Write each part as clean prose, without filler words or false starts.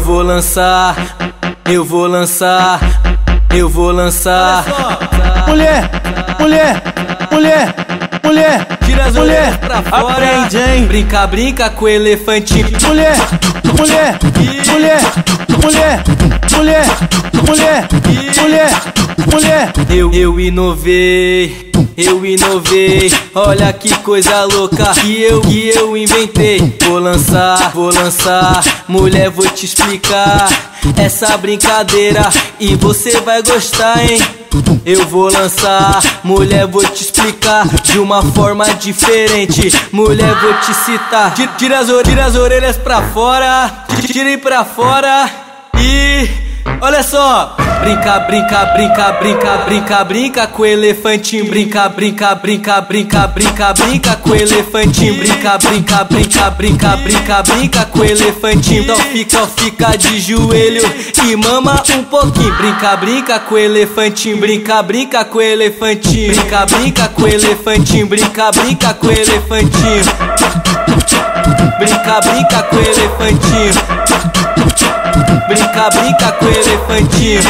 vou lançar, eu vou lançar, eu vou lançar. Mulher, mulher, mulher, mulher, Tira as mulher, orelhas pra fora. aprende, hein? Brinca, brinca com o elefantinho. Mulher, mulher, mulher, mulher, mulher, mulher, mulher, mulher. Eu inovei, eu inovei. Olha que coisa louca que eu inventei. Vou lançar, mulher, vou te explicar essa brincadeira e você vai gostar, hein? Eu vou lançar, mulher, vou te explicar de uma forma diferente. Mulher, vou te citar. Tira as orelhas pra fora, tirem pra fora e olha só. Brinca, brinca, brinca, brinca, brinca, brinca com o elefantinho. Brinca, brinca, brinca, brinca, brinca, brinca com o elefantinho. Brinca, brinca, brinca, brinca, brinca, brinca com o elefantinho. Então fica de joelho e mama um pouquinho. Brinca, brinca com o elefantinho. Brinca, brinca com o elefantinho. Brinca, brinca com o elefantinho. Brinca, brinca com o elefantinho. Brinca, brinca com o elefantinho. Brinca, brinca com o elefantinho.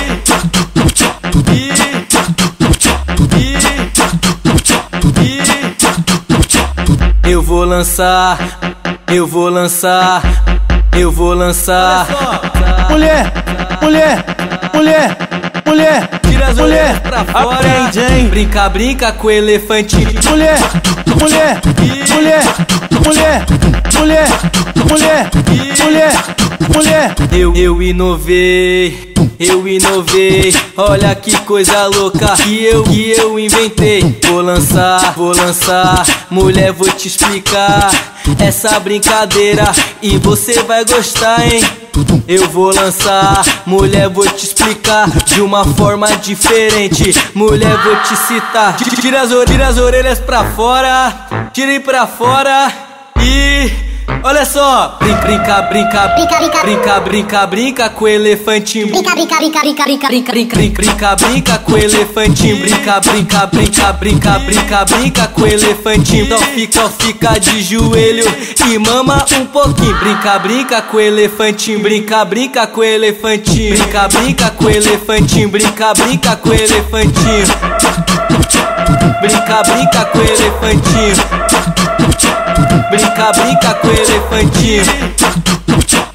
Eu vou lançar, eu vou lançar, eu vou lançar. Mulher, mulher, mulher, mulher, Tira as mulher, orelhas pra fora. aprende, hein? Brinca, brinca com o elefantinho. Mulher, mulher, mulher, mulher, mulher, mulher, mulher, mulher. Eu inovei, eu inovei. Olha que coisa louca que eu inventei. Vou lançar, mulher, vou te explicar essa brincadeira e você vai gostar, hein? Eu vou lançar, mulher, vou te explicar de uma forma diferente. Mulher, vou te citar. Tira as orelhas pra fora, tirem pra fora e olha só. Brinca, brinca, brinca, brinca, brinca com o elefantinho. Brinca, brinca, brinca, brinca, brinca, brinca, brinca. Brinca, brinca com o elefantinho. Brinca, brinca, brinca, brinca, brinca, brinca com o elefantinho. Então fica de joelho e mama um pouquinho. Brinca, brinca com o elefantinho. Brinca, brinca com o elefantinho. Brinca, brinca com o elefantinho. Brinca, brinca com o elefantinho. Brinca, brinca com o elefantinho. Brinca, brinca com o elefantinho.